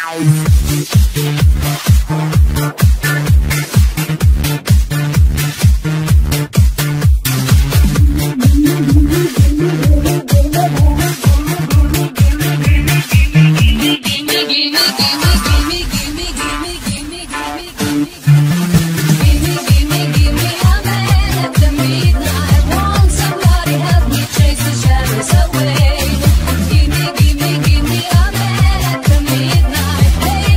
Away. Give me a man at the midnight. Hey.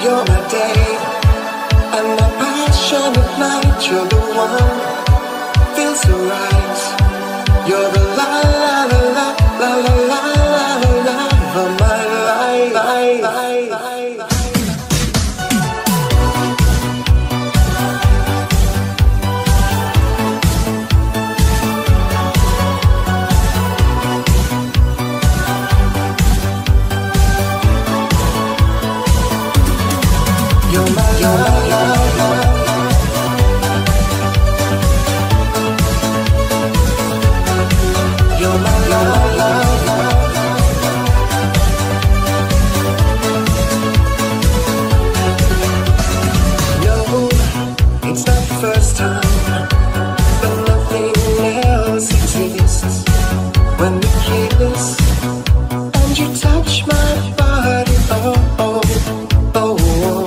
You're my day and my passion at night. You're the one, feels so right. You're the la la la la la la la la la of my life. You're my love. You're my love. No, it's not the first time, but nothing else exists. When we kiss and you touch my body, oh, oh, oh, oh.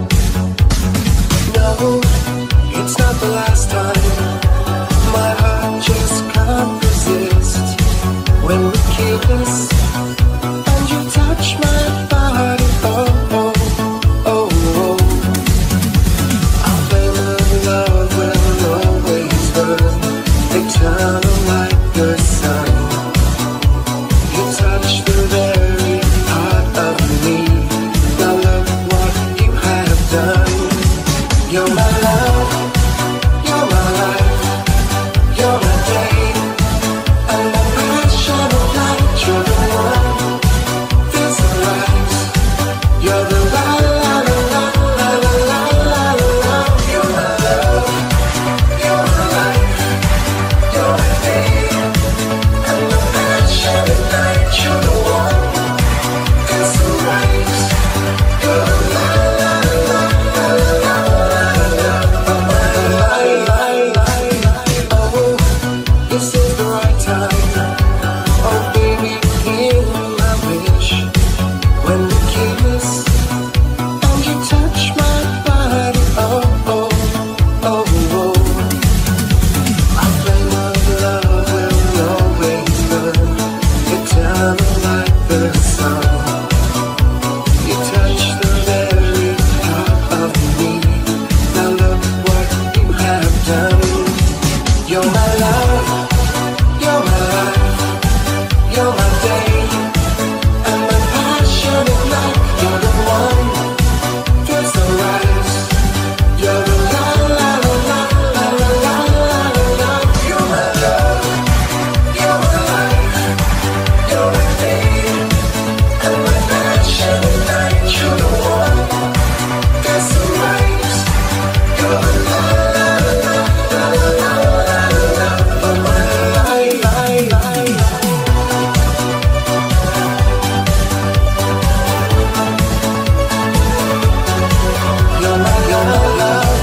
No, it's not the last time. My heart just can't resist. When we kiss and you touch my body, oh, oh, oh, oh. Our flame of love will always burn, eternal like the sun. You touch the very heart of me. Now look what you have done. You're my love, you're my life, you're my day, and my passion of light. You're the one, feels so right. You're the la la la la la la la la la. You're my love, you're my life, you're my day, and my passion of light. You're the one, feels so right. You're the la la la la la la. This is the right time. Oh baby, hear my wish. When we kiss and you touch my body, oh, oh, oh, oh. Our flame of love will always burn, eternal like the sun. You touch the very heart of me. Now look what you have done. You're my love, you're my life, you're my day, and my passion at night. You're the one, feels so right. You're the la la la la la la la la la. You're my love, you're my life, you're my day, and my passion at night. You're the one, feels so right. You're the la la la la la la la of my life. You're my love.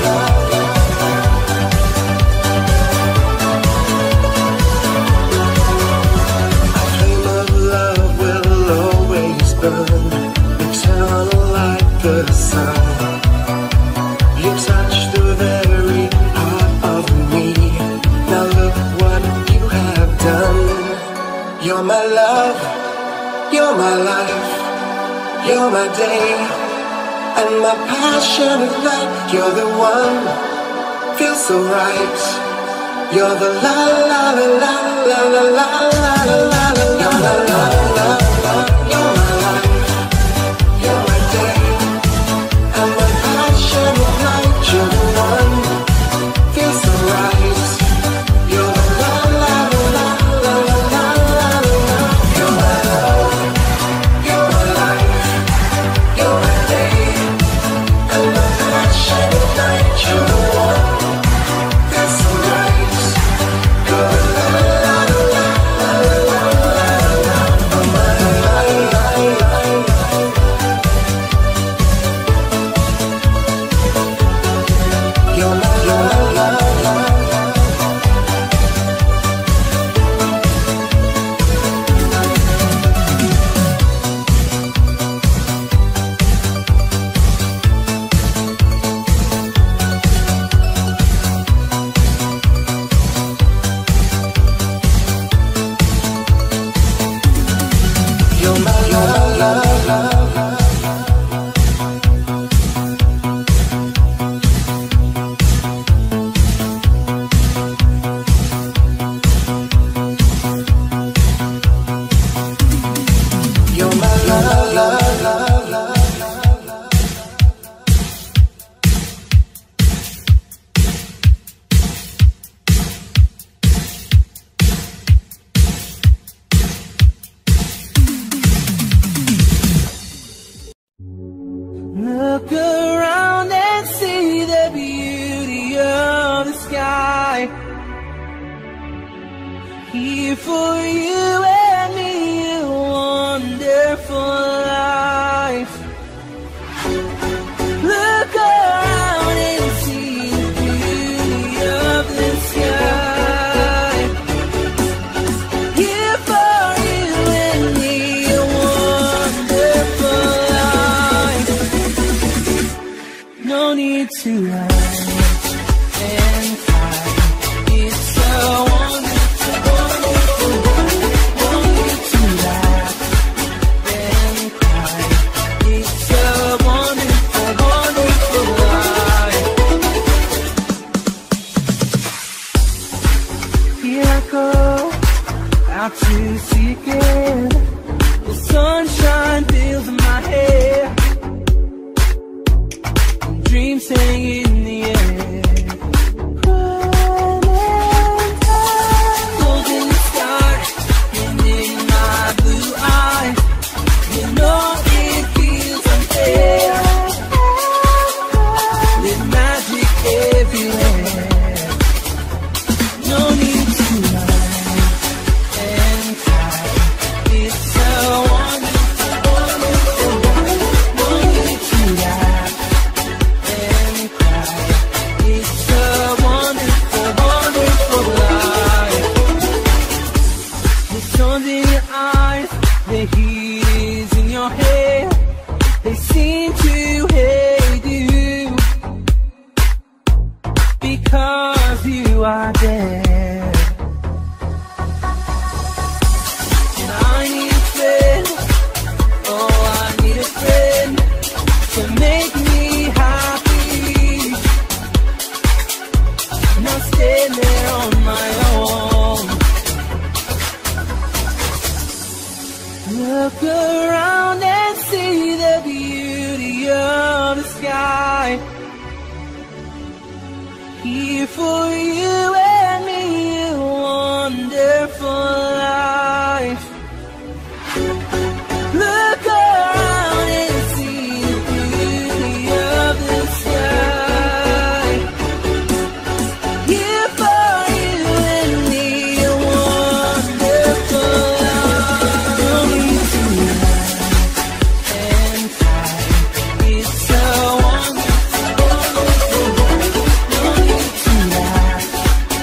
A flame of love will always burn, eternal like the sun. You touch the very heart of me. Now look what you have done. You're my love, you're my life, you're my day, and my passion at night. You're the one, feels so right. You're the la la la la la la la la la la. You're my love, you're my life, you're my day, and my passion at night. You're the one, feels so right. You're the la la la la la la la la. You're my love, you're my life, you're my day, and my passion at night. You're the one, feels so right. You're the la la la la la la la. Look around and see the beauty of the sky. Here for you and me, a wonderful life. Look around and see the beauty of the sky. Here for you and me, a wonderful life. No need to rush and fight. It's so wonderful, wonderful. No need to laugh and cry. It's a wonderful, wonderful life. Here I go, out to seek it. The sunshine fills my hair. Dreams hang in the air. Golden sky and in my blue eyes, you know it feels unfair. With magic everywhere. No need to lie and cry. It's so wonderful, wonderful. No need to laugh and cry. It's a wonderful, wonderful life. The sun's in your eyes, the heat is in your hair. They seem to hate you because you are there. And I need a friend, oh I need a friend to make me happy. Not stand there on my own. Look around and see the beauty of the sky. Here for you and me, a wonderful life. Look around and see the beauty of the sky. Here for you and me, a wonderful life. No need to laugh and cry. It's so wonderful, wonderful. No need to laugh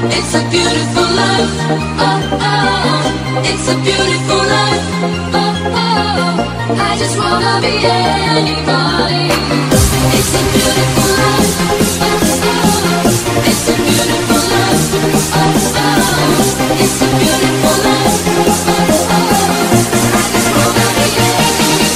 It's a beautiful life. Oh, oh, it's a beautiful life. Oh, oh, I just wanna be anybody. It's a beautiful life. Oh, oh, it's a beautiful life. Oh, oh, it's a beautiful life. Oh, oh, I just wanna be anybody.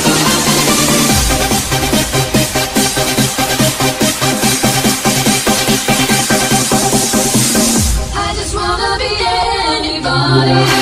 I just wanna be anybody.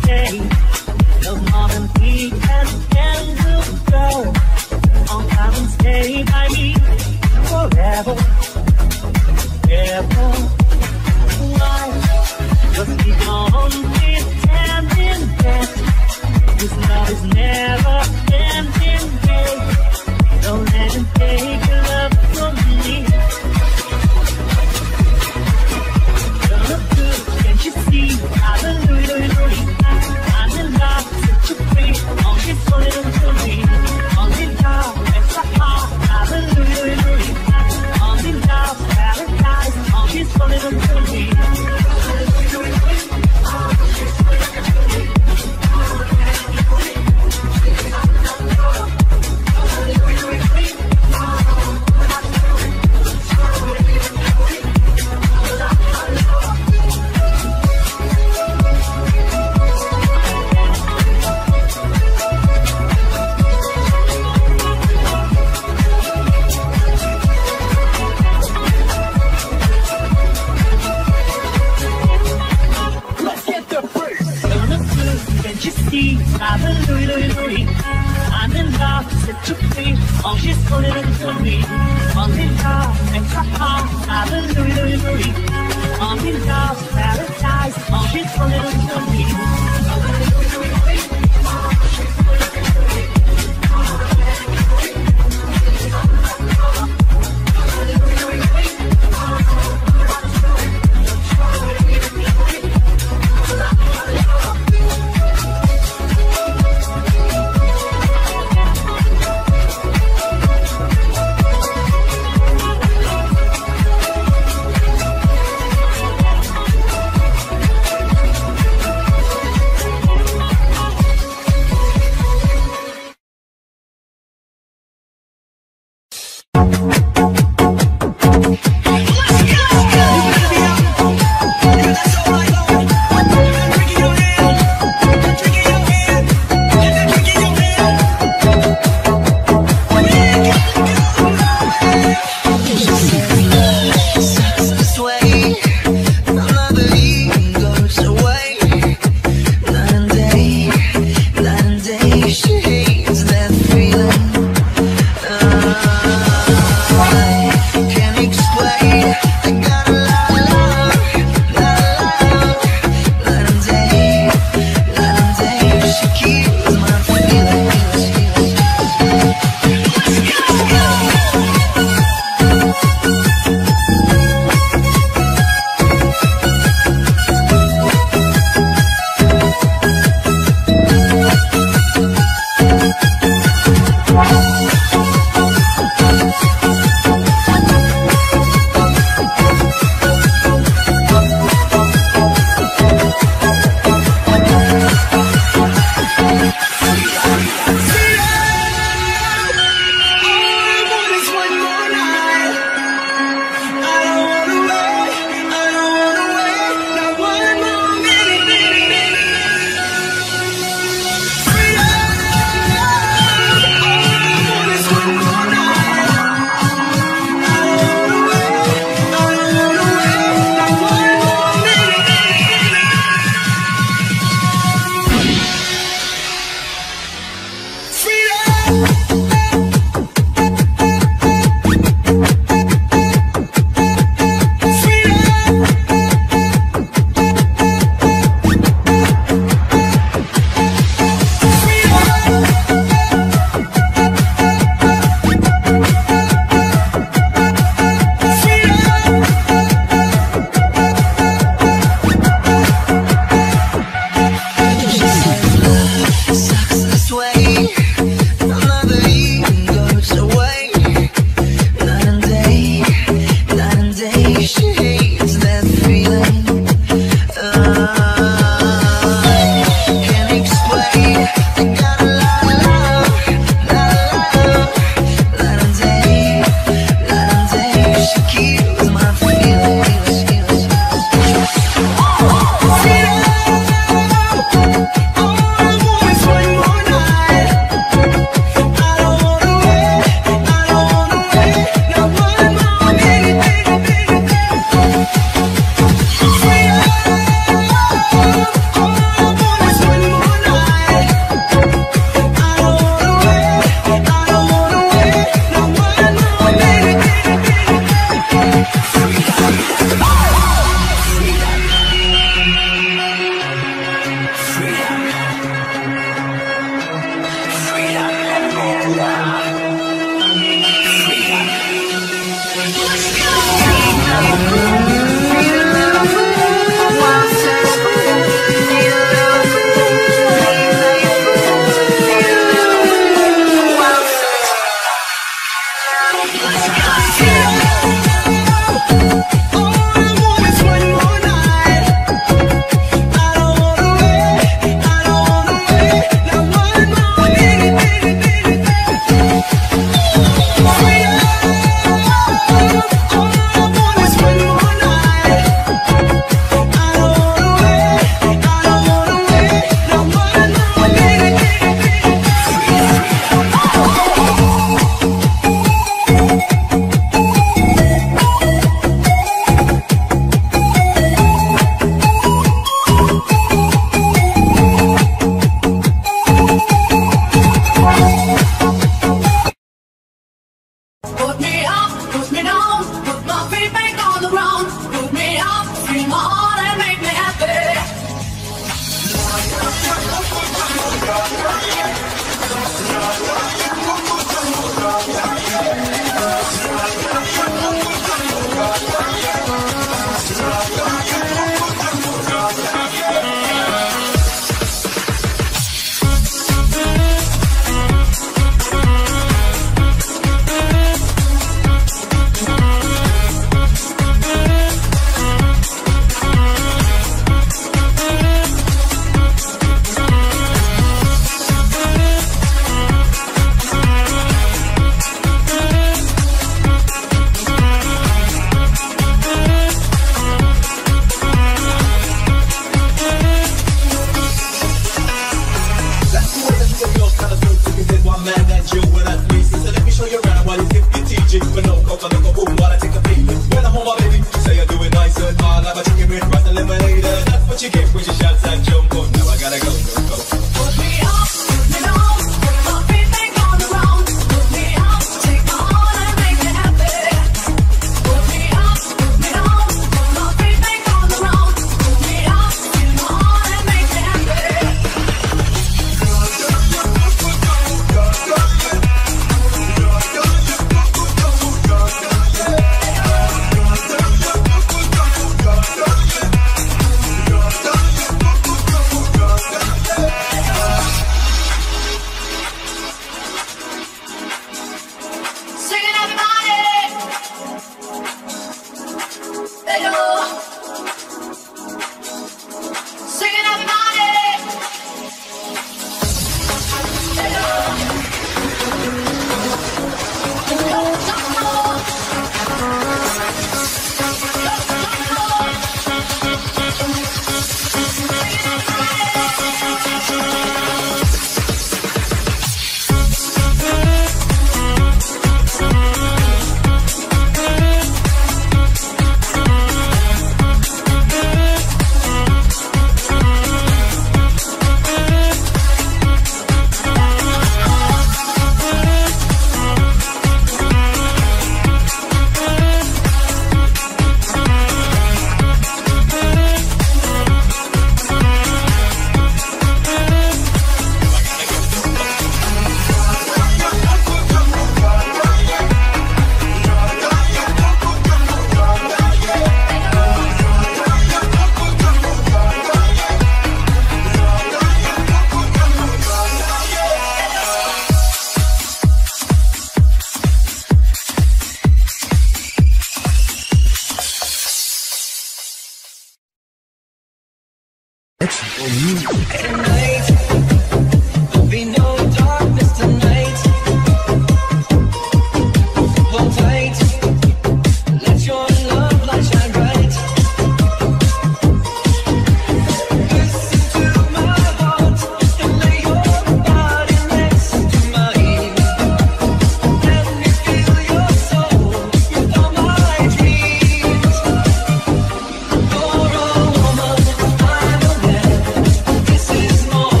This is more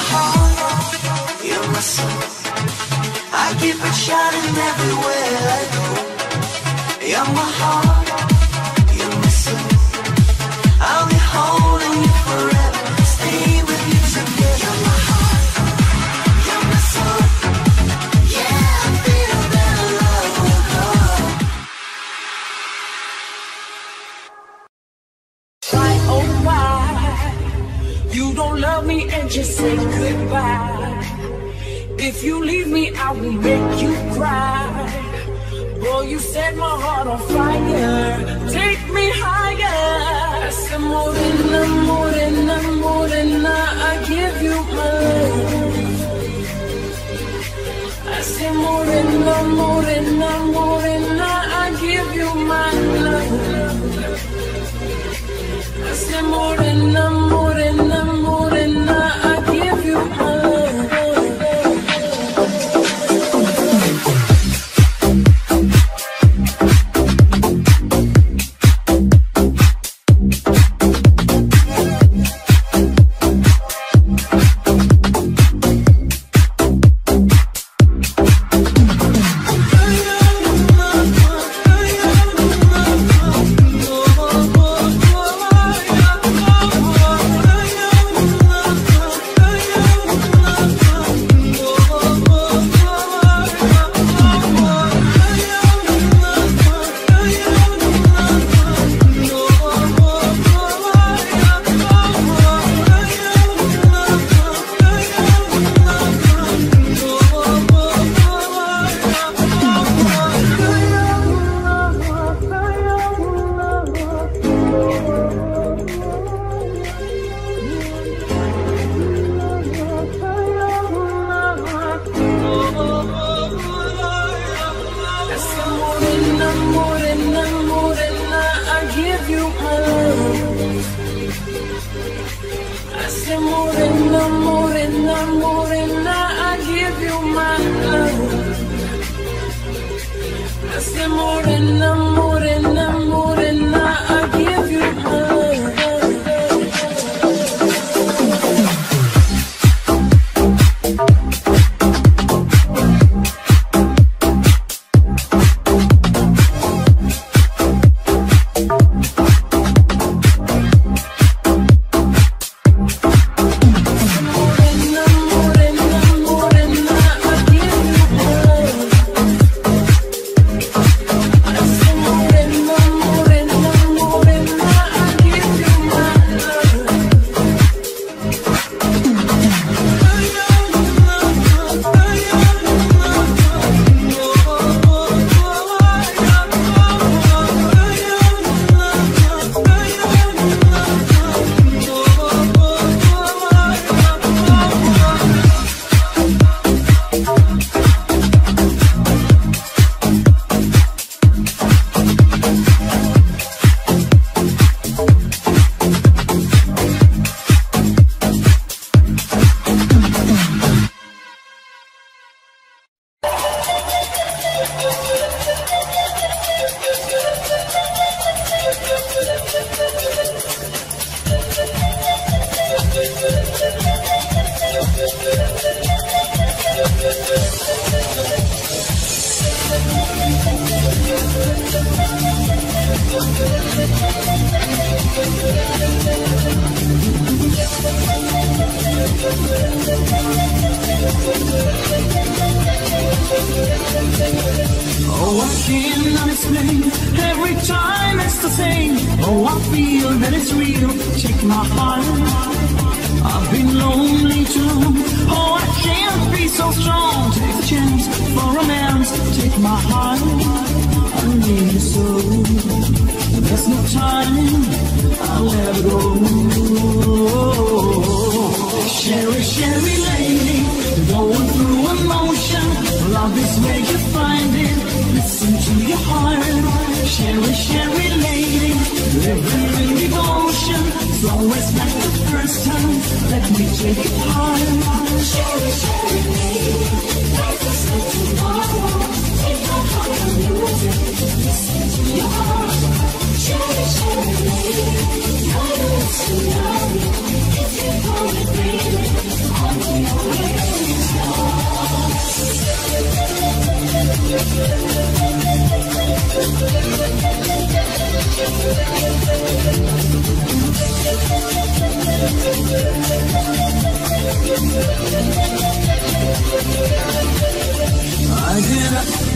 heart, you're my soul. I keep it shining everywhere I go. You're my heart, you're my soul. I'll be holding you forever, stay with you together. You're my heart, you're my soul. Yeah, I feel that love will go. Why, oh why, you don't love me and just say goodbye. If you leave me, I will make you cry. Boy, you set my heart on fire. Take me higher. Say morena, morena, morena, I give you my love. I say morena, morena, morena, I give you my love. I say morena, morena, morena, I give you my love. Oh, I cannot explain. Every time it's the same. Oh, I feel that it's real. Take my heart. I've been lonely too. Oh, I can't be so strong. Take a chance for romance. Take my heart. I need you so. There's no time. I'll never go. Sherry, Sherry lady, going through emotion. Love is where you find it. Listen to your heart. Sherry, Sherry lady, living in devotion. It's always like the first time. Let me take it hard. Sherry, Sherry lady, life is like tomorrow. Take my heart and use it. Listen to your heart. Sherry, Sherry lady, I know it's too young. If you call it baby, I'll be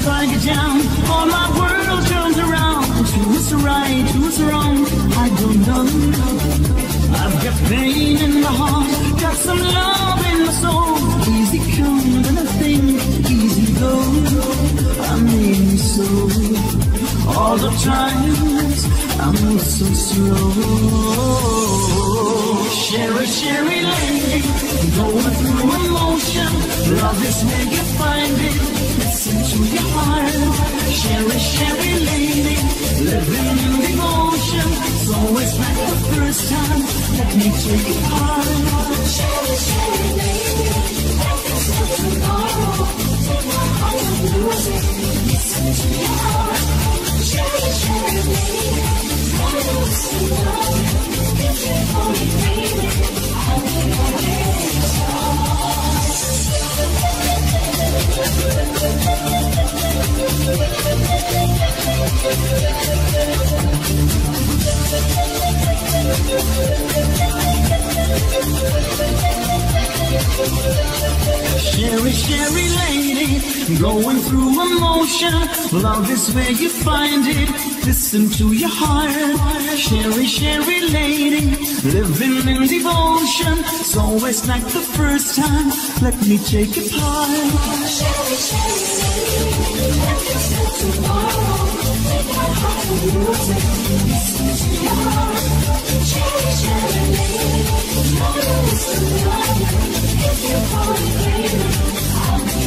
I get down, all my world turns around. Who's right, who's wrong, I don't know. I've got pain in my heart, got some love in my soul. Easy come to nothing, easy go. I mean so. All the times I move so slow. Sherry, Sherry lady, going through emotion. Love is where you find it. Listen to your heart. Sherry, Sherry lady, living in devotion. So it's like the first time. Let me take it hard. Sherry, Sherry lady, like it's no tomorrow. Take my heart and lose it. Listen to your heart. Sherry, Sherry lady, I lose to love. If you're only baby, I'll be Sherry, Sherry lady, going through emotion. Love is where you find it. Listen to your heart. Sherry, Sherry lady, living in devotion. So it's like the first time. Let me take it apart. Sherry, Sherry lady, like it's no tomorrow. Take my heart and lose it. Listen to your heart. Sherry, Sherry lady, I lose to love. If you want it, baby, I'll be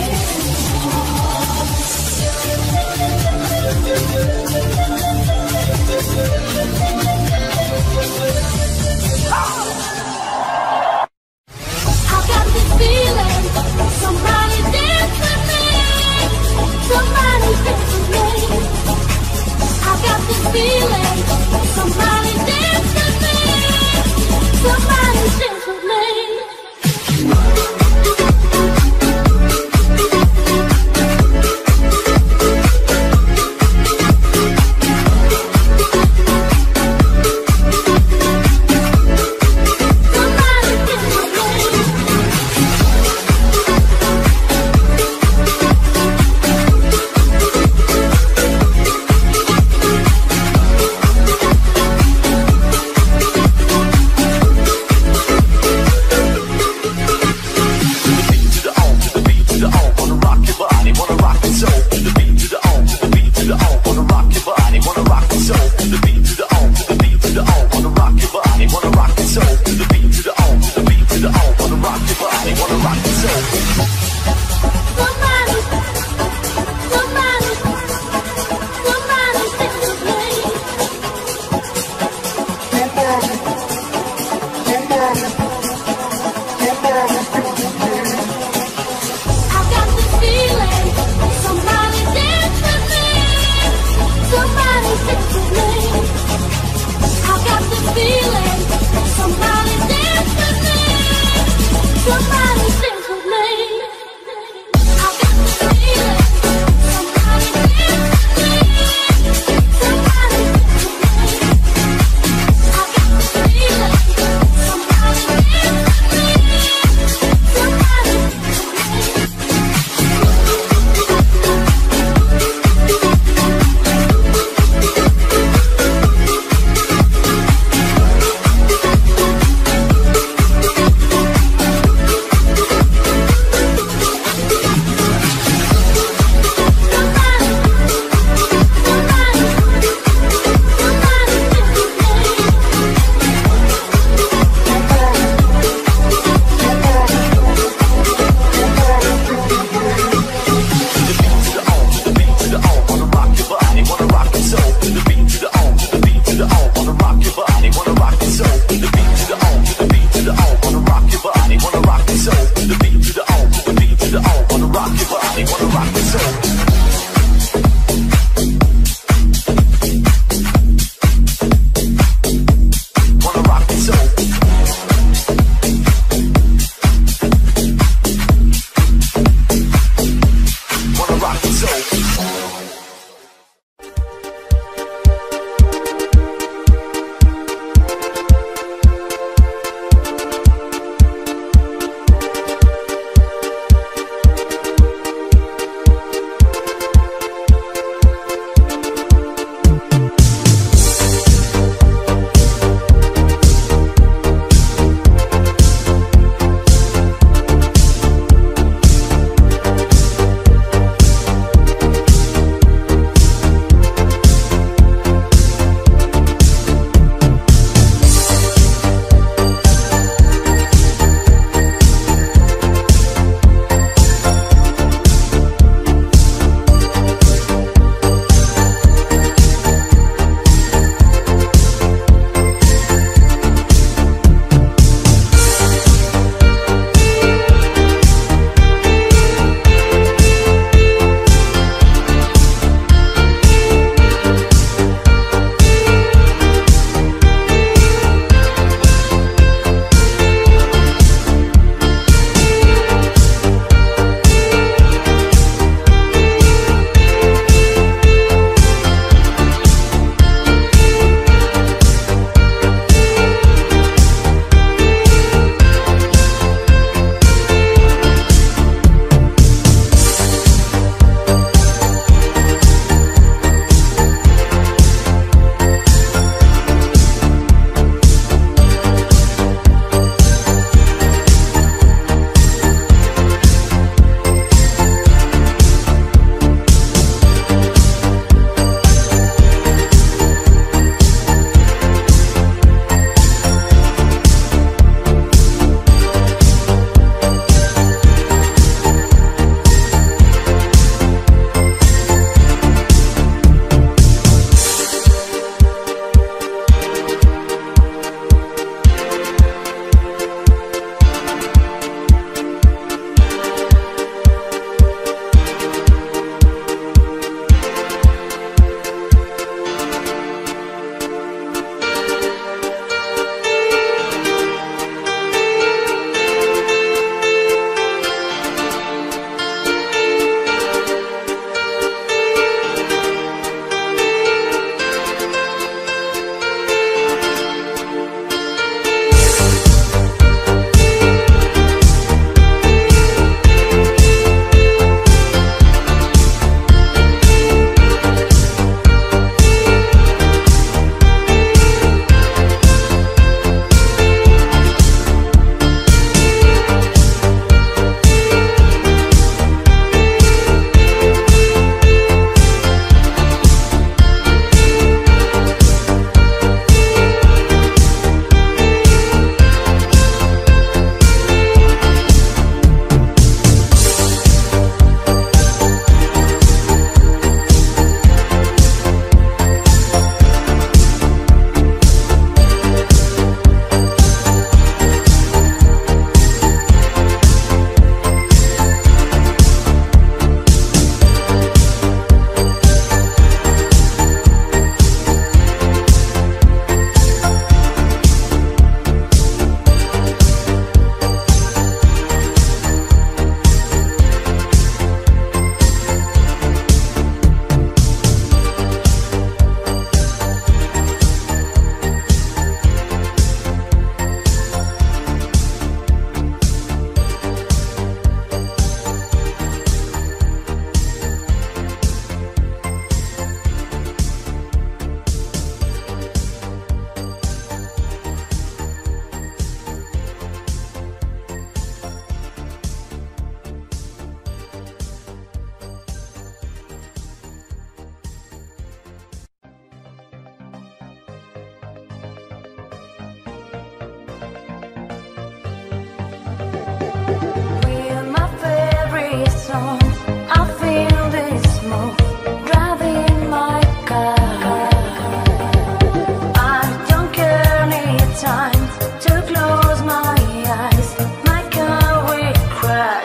I got this feeling, somebody dance with me. Somebody dance with me. I got this feeling, somebody dance with me. Somebody dance with me. Somebody dance with me.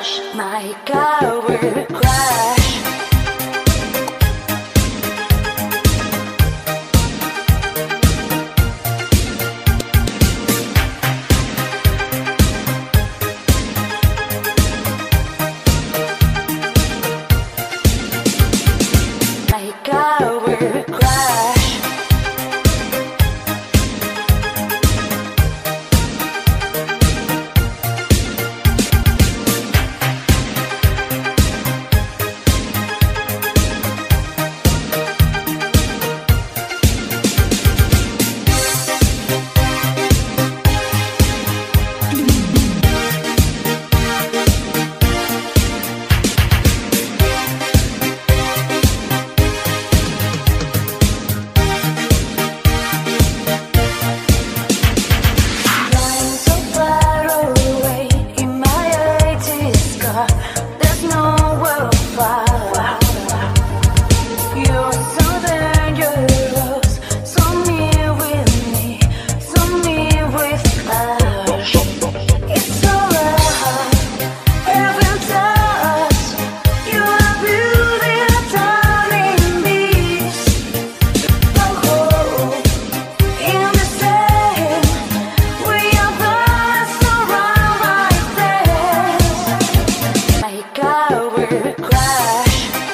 My car will crash. My car will crash. Flying so far away in my 80s car, there's nowhere far. You're so dangerous, so near with me, so near with us. It's so right, every touch. You are beauty, a turning beast. Oh, in the same, we are birds around like this. My car will crash.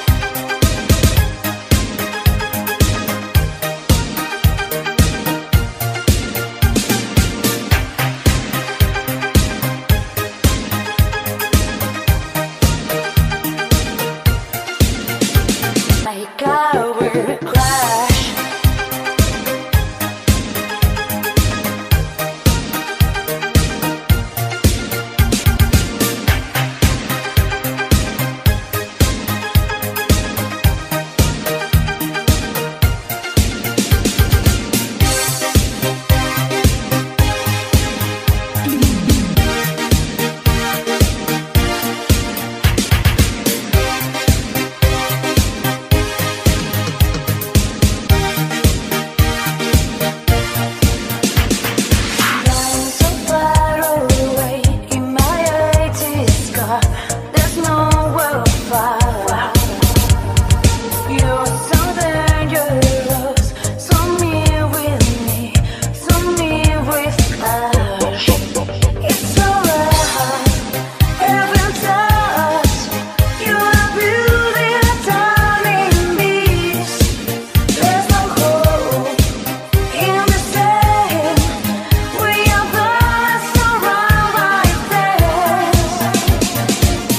My car will crash. Flying so far away in my 80s car, there's nowhere far. You're so dangerous, so near with me, so near with us. It's so right, every touch. You are beauty, a turning beast. There's no hope in the same. We are birds around like this.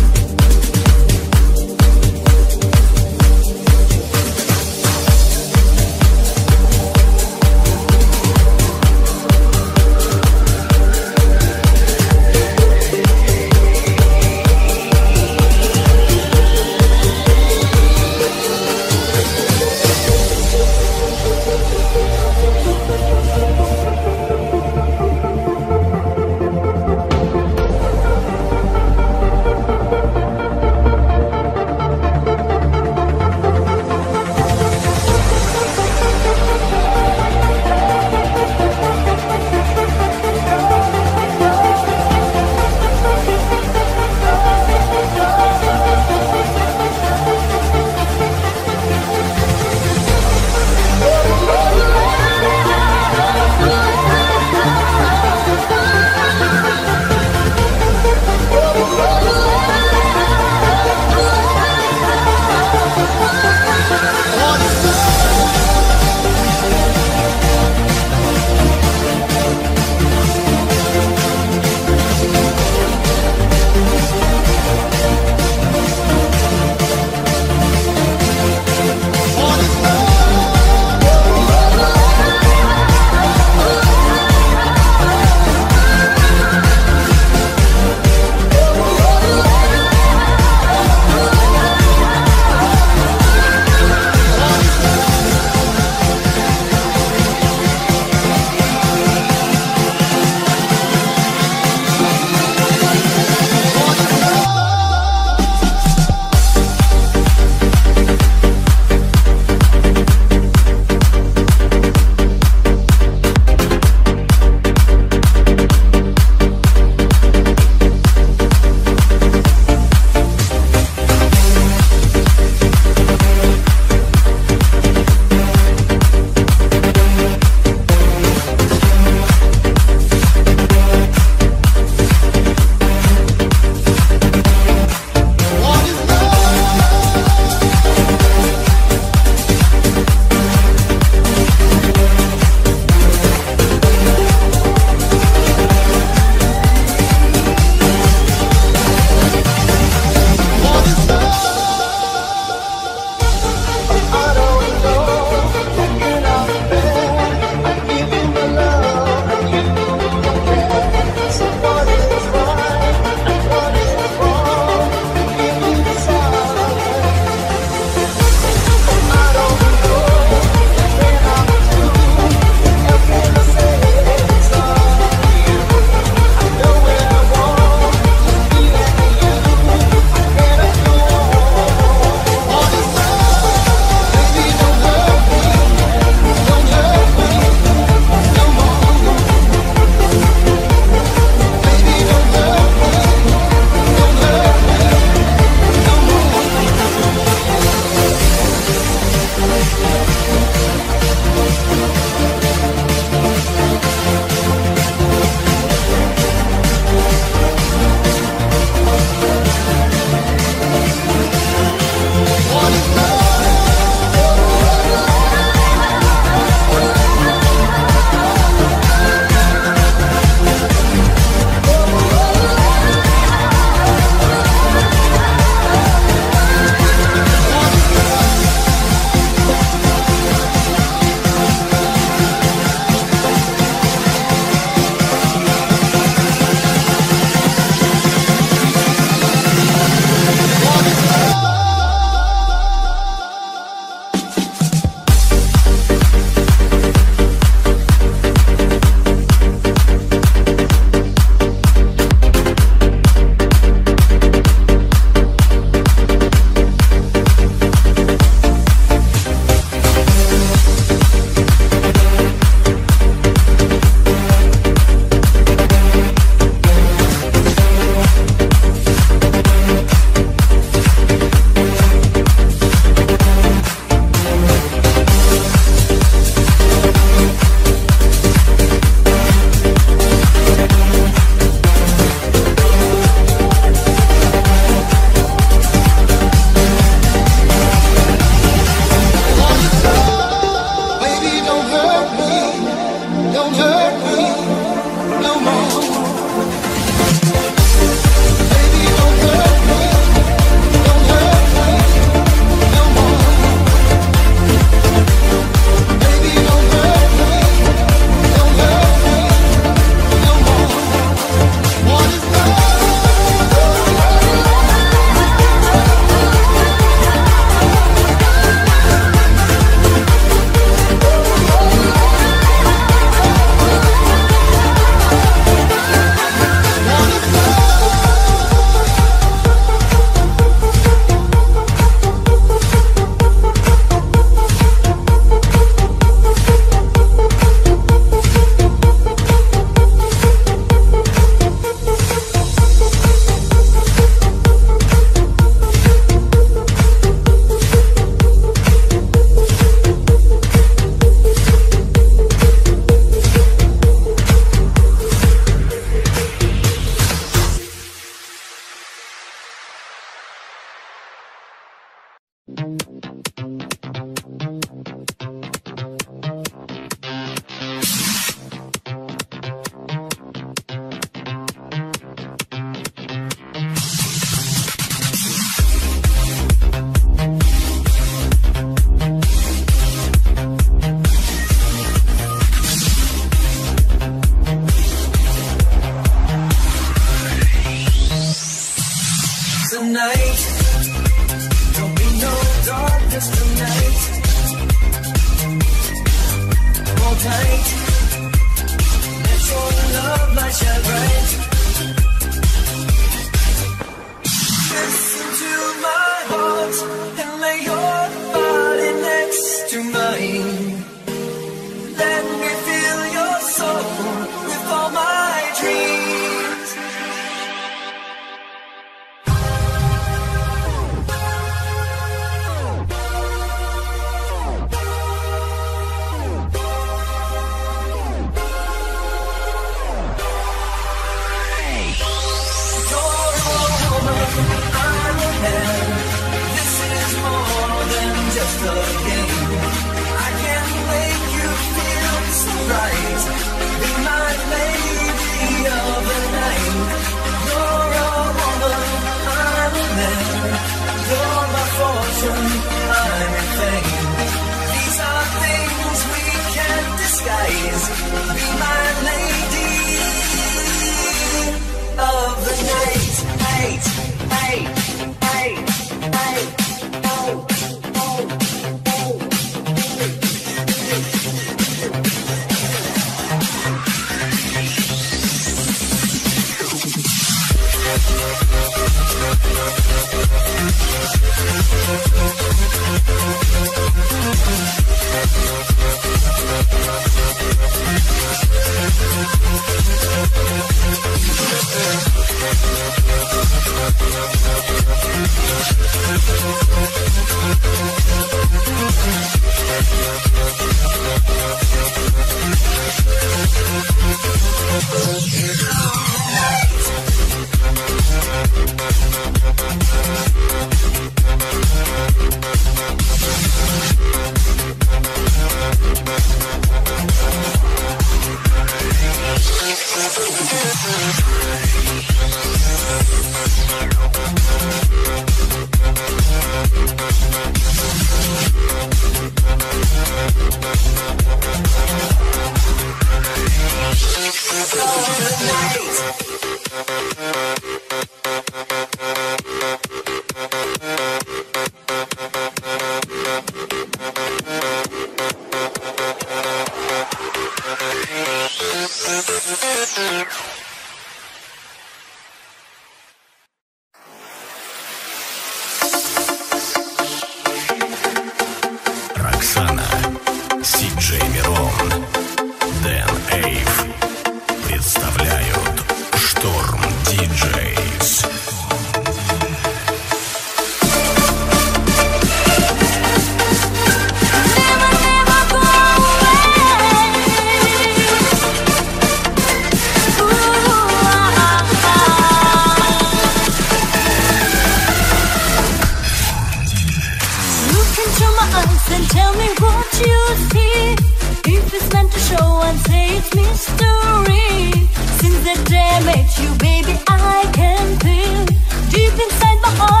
Since the day I met you, baby, I can feel deep inside my heart.